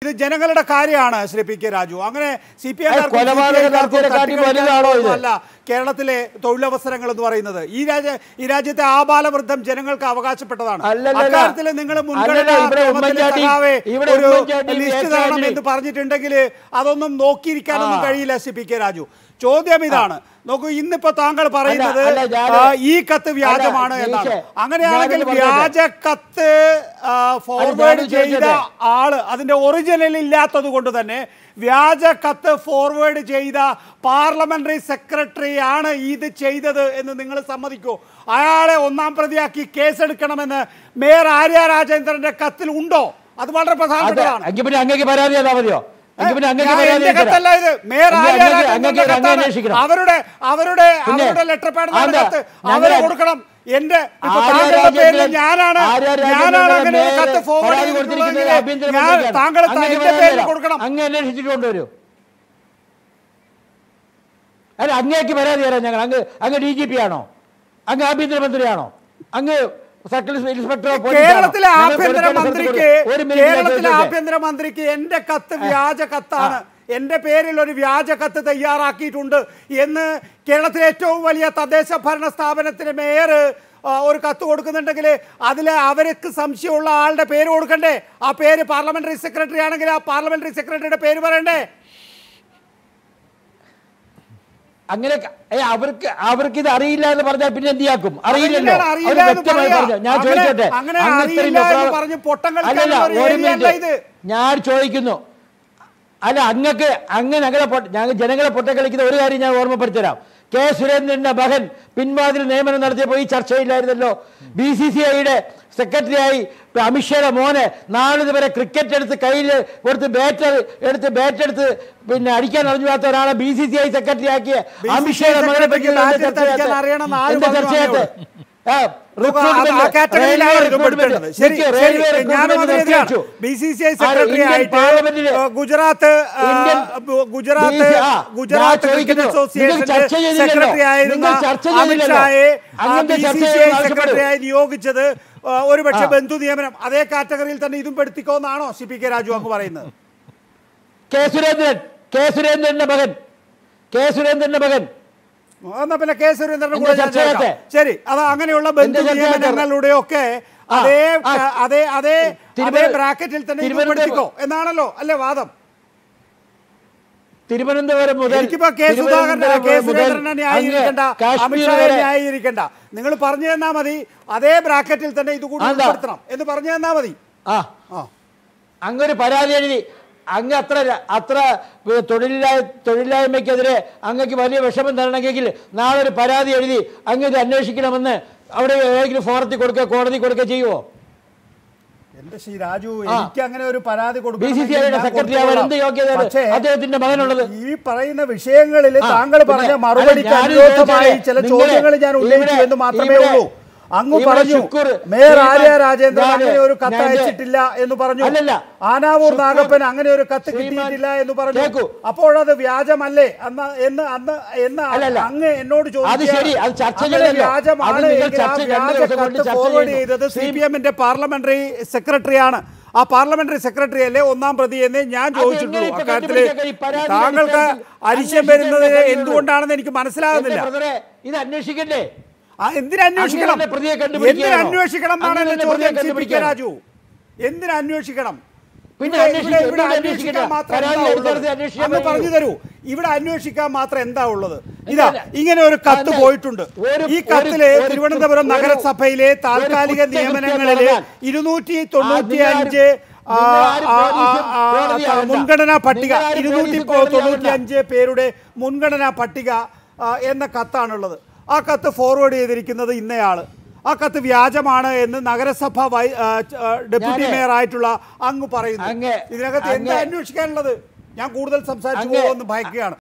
ഇത് ജനങ്ങളുടെ കാര്യമാണ് ശ്രീ പി കെ രാജു. അങ്ങനെ CPI അല്ല കേരളത്തിലെ തൊഴിലവസരങ്ങൾ എന്ന് പറയുന്നത്. ഈ രാജ്യത്തെ ആബാലവൃദ്ധം ജനങ്ങൾക്ക് അവകാശപ്പെട്ടതാണ്. അക്കാര്യത്തിൽ നിങ്ങൾ ലിസ്റ്റ് തരണം എന്ന് പറഞ്ഞിട്ടുണ്ടെങ്കിൽ അതൊന്നും നോക്കിയിരിക്കാനൊന്നും കഴിയില്ല ശ്രീ പി കെ രാജു. ചോദ്യം ഇതാണ്, നോക്കൂ, ഇന്നിപ്പോ താങ്കൾ പറയുന്നത് ഈ കത്ത് വ്യാജമാണ് എന്നാണ്. അങ്ങനെയാണെങ്കിൽ വ്യാജ കത്ത് ഫോർവേഡ് ചെയ്ത ആള് അതിന്റെ ഒറിജിനൽ ഇല്ലാത്തത് കൊണ്ട് തന്നെ വ്യാജ കത്ത് ഫോർവേഡ് ചെയ്ത പാർലമെന്ററി സെക്രട്ടറി ആണ് ഇത് ചെയ്തത് എന്ന് നിങ്ങൾ സമ്മതിക്കോ? അയാളെ ഒന്നാം പ്രതിയാക്കി കേസെടുക്കണമെന്ന് മേയർ ആര്യ രാജേന്ദ്രന്റെ കത്തിൽ ഉണ്ടോ? അത് വളരെ പ്രധാനപ്പെട്ടതാണ്. അവരുടെ ലെറ്റർ പാഡ് അവരെ കൊടുക്കണം. എന്റെ പേരിൽ ഞാനാണ് അങ്ങനെ കത്ത് ഫോർവേഡ് ചെയ്തിട്ടുള്ളതെങ്കിൽ താങ്കൾ എന്റെ പേരിൽ കൊടുക്കണം. അങ്ങ് അന്വേഷിച്ചിട്ട് കൊണ്ടുവരൂ. അല്ല, അങ്ങേക്ക് പരാതി തരാം ഞങ്ങൾ. അങ്ങ് DGP ആണോ? അങ്ങ് ആഭ്യന്തരമന്ത്രിയാണോ? അങ്ങ് കേരളത്തിലെ ആഭ്യന്തരമന്ത്രിക്ക് എന്റെ കത്ത് വ്യാജ കത്താണ്, എന്റെ പേരിൽ ഒരു വ്യാജ കത്ത് തയ്യാറാക്കിയിട്ടുണ്ട് എന്ന് കേരളത്തിലെ ഏറ്റവും വലിയ തദ്ദേശ ഭരണ സ്ഥാപനത്തിന് മേയർ ഒരു കത്ത് കൊടുക്കുന്നുണ്ടെങ്കിൽ അതിൽ അവർക്ക് സംശയമുള്ള ആളുടെ പേര് കൊടുക്കണ്ടേ? ആ പേര് പാർലമെന്ററി സെക്രട്ടറി ആണെങ്കിൽ ആ പാർലമെന്ററി സെക്രട്ടറിയുടെ പേര് പറയണ്ടേ? അങ്ങനെ അവർക്ക് ഇത് അറിയില്ല എന്ന് പറഞ്ഞാൽ പിന്നെ എന്തിയാക്കും? അറിയില്ലല്ലോ. ഞാൻ ചോദിച്ചോട്ടെ, ഞാൻ ചോദിക്കുന്നു, അല്ല ഞങ്ങൾ ജനങ്ങളെ പൊട്ടക്കളിക്കുന്ന ഒരു കാര്യം ഞാൻ ഓർമ്മപ്പെടുത്തരാം. കെ സുരേന്ദ്രന്റെ മകൻ പിൻവാതിൽ നിയമനം നടത്തിയപ്പോൾ ഈ ചർച്ചയില്ലായിരുന്നല്ലോ. BCCIയുടെ സെക്രട്ടറിയായി അമിത്ഷായുടെ മോനെ നാളിതുവരെ ക്രിക്കറ്റ് എടുത്ത് കയ്യിൽ കൊടുത്ത് ബാറ്റെടുത്ത് പിന്നെ അടിക്കാൻ അറിഞ്ഞാത്ത ഒരാളെ BCCI സെക്രട്ടറി ആക്കിയ അമിത്ഷായുടെ മകനെ പറ്റി ചർച്ചയായിട്ട് ഗുജറാത്ത് സെക്രട്ടറി ആയിരുന്ന അമിത്ഷായെ സെക്രട്ടറിയായി നിയോഗിച്ചത് ഒരുപക്ഷെ ബന്ധു നിയമനം അതേ കാറ്റഗറിയിൽ തന്നെ ഇതും പെടുത്തിക്കോന്നാണോ CP കെ രാജു അങ്ങ് പറയുന്നത്? കെ സുരേന്ദ്രന്റെ മകൻ എന്നാ പിന്നെ കെ സുരേന്ദ്രന്റെ കൂടെ ശരി, അത് അങ്ങനെയുള്ള ബന്ധു നിയമനങ്ങളുടെയൊക്കെ അതേ ബ്രാക്കറ്റിൽ തന്നെ പെടുത്തിക്കോ എന്നാണല്ലോ അല്ലേ വാദം? തിരുവനന്തപുരം മുതൽ കെ സുരേന്ദ്രനെ ന്യായീകരിക്കണ്ട, അമിത്ഷായെ ന്യായീകരിക്കണ്ട. നിങ്ങൾ പറഞ്ഞു തന്നാ മതി അതേ ബ്രാക്കറ്റിൽ തന്നെ ഇത് കൂടി ഉൾപ്പെടുത്തണം എന്ന് പറഞ്ഞു തന്നാ മതി. അങ്ങൊരു പരാതി എഴുതി അങ്ങ് അത്ര തൊഴിലില്ലായ്മയ്ക്കെതിരെ അങ്ങക്ക് വലിയ വിഷമം തരണമെങ്കിൽ നാളെ ഒരു പരാതി എഴുതി അങ്ങ് ഇത് അന്വേഷിക്കണമെന്ന് അവിടെ ഏതെങ്കിലും ഫോറത്തിൽ കൊടുക്കുക, കോടതി കൊടുക്കുക ചെയ്യുമോ? എന്റെ ശ്രീ രാജു, എനിക്ക് അങ്ങനെ ഒരു പരാതി അദ്ദേഹത്തിന്റെ മകനുള്ളത് ഈ പറയുന്ന വിഷയങ്ങളിൽ താങ്കൾ പറഞ്ഞ മറുപടിക്ക് അനുയോജ്യമായി ചില ചോദ്യങ്ങൾ ഞാൻ ഉന്നയിച്ചു എന്ന് മാത്രമേ ഉള്ളൂ. അങ്ങ് പറഞ്ഞു മേയർ ആര്യ രാജേന്ദ്രൻ അങ്ങനെ ഒരു കത്ത് അയച്ചിട്ടില്ല എന്ന് പറഞ്ഞു, ആനാവൂർ നാഗപ്പൻ അങ്ങനെ ഒരു കത്ത് കിട്ടിയിട്ടില്ല എന്ന് പറഞ്ഞു. അപ്പോഴത് വ്യാജമല്ലേ എന്ന് അങ്ങ് എന്നോട് ചോദിച്ചു. വ്യാജമാണ് എങ്കിൽ ആ വ്യാജ കത്ത് ഫോർവേഡ് ചെയ്തത് CPMന്റെ പാർലമെന്ററി സെക്രട്ടറിയാണ്. ആ പാർലമെന്ററി സെക്രട്ടറി അല്ലേ ഒന്നാം പ്രതി എന്നേ ഞാൻ ചോദിച്ചിട്ടുള്ളൂ. അക്കാര്യത്തില് താങ്കൾക്ക് അരിശം വരുന്നത് എന്തുകൊണ്ടാണെന്ന് എനിക്ക് മനസ്സിലാകുന്നില്ല. ഇത് അന്വേഷിക്കണ്ടേ? എന്തിനന്വേഷിക്കണം എന്നാണ് എന്റെ ചോദ്യം CP കെ രാജു. എന്തിനന്വേഷിക്കണം? അങ്ങ് പറഞ്ഞു തരൂ, ഇവിടെ അന്വേഷിക്കാൻ മാത്രം എന്താ ഉള്ളത്? ഇതാ ഇങ്ങനെ ഒരു കത്ത് പോയിട്ടുണ്ട്. ഈ കത്തില് തിരുവനന്തപുരം നഗരസഭയിലെ താൽക്കാലിക നിയമനങ്ങളില് 295 മുൻഗണനാ പട്ടിക 295 പേരുടെ മുൻഗണനാ പട്ടിക എന്ന കത്താണുള്ളത്. ആ കത്ത് ഫോർവേഡ് ചെയ്തിരിക്കുന്നത് ഇന്നയാള്. ആ കത്ത് വ്യാജമാണ് എന്ന് നഗരസഭ ഡെപ്യൂട്ടി മേയർ ആയിട്ടുള്ള അങ്ങ് പറയുന്നു. ഇതിനകത്ത് എന്താ അന്വേഷിക്കാനുള്ളത്? ഞാൻ കൂടുതൽ സംസാരിച്ചു പോകുമെന്ന് ഭയക്കുകയാണ്.